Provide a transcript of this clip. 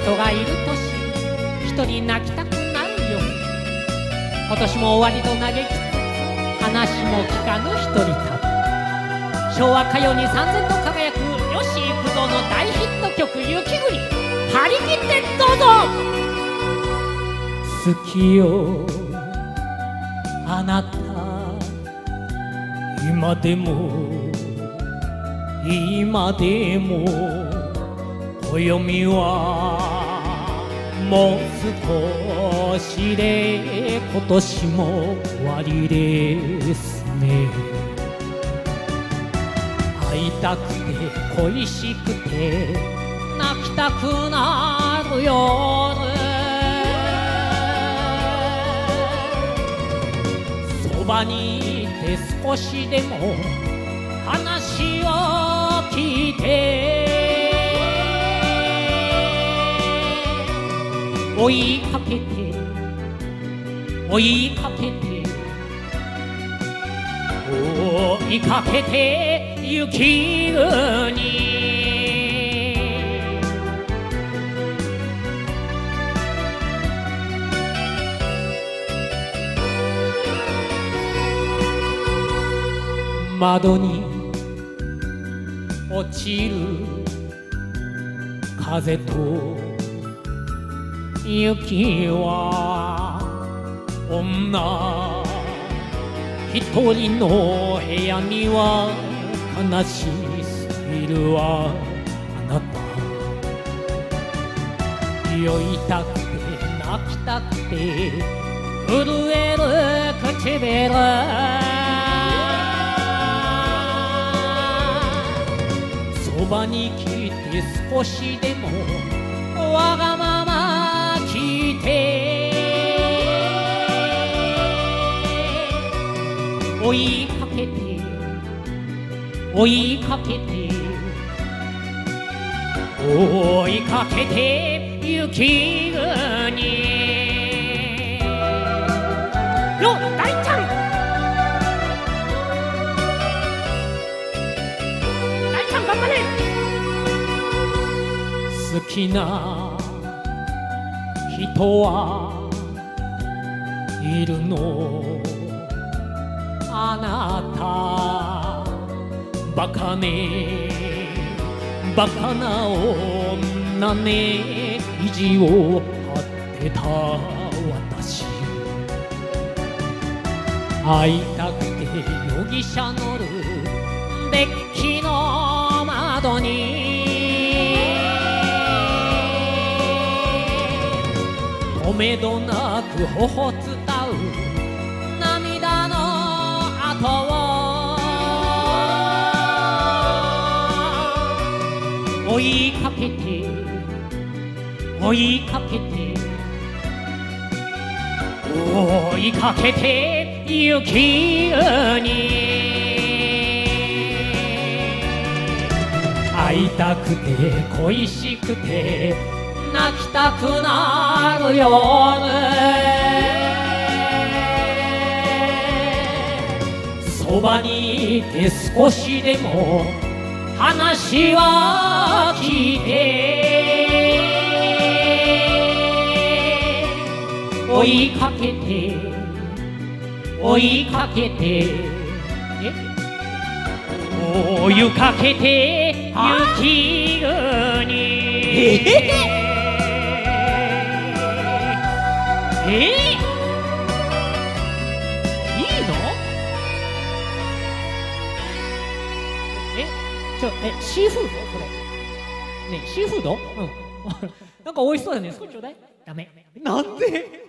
人がいる年、一人泣きたくなるよ。今年も終わりと嘆きつつ、話も聞かぬ一人旅。昭和歌謡に燦然と輝く吉幾三の大ヒット曲「雪国」、張り切ってどうぞ。好きよあなた、今でも今でも暦はもう少しで今年も終わりですね。会いたくて恋しくて泣きたくなる夜、そばにいて少しでも話を聞いて、追いかけて追いかけて追いかけて雪国。窓に落ちる風と雪は女一人の部屋には悲しすぎるわ。あなた酔いたくて泣きたくて震える唇、そばに来て少しでもわがまま聞いて、追いかけて追いかけて追いかけて雪国よ。大ちゃん頑張れ。好きな人はいるのあなた、バカねバカな女ね、意地を張ってた私、会いたくて容疑者乗るデッキの窓にとめどなく頬伝う涙の跡を追いかけて追いかけて追いかけて雪国。会いたくて恋しくて泣きたくなる夜、そばにいて少しでも話は聞いて、追いかけて追いかけて追いかけて雪国。いいの？シーフード？これね、シーフード？うんなんか美味しそうだね。少しちょうだい。ダメ。なんで？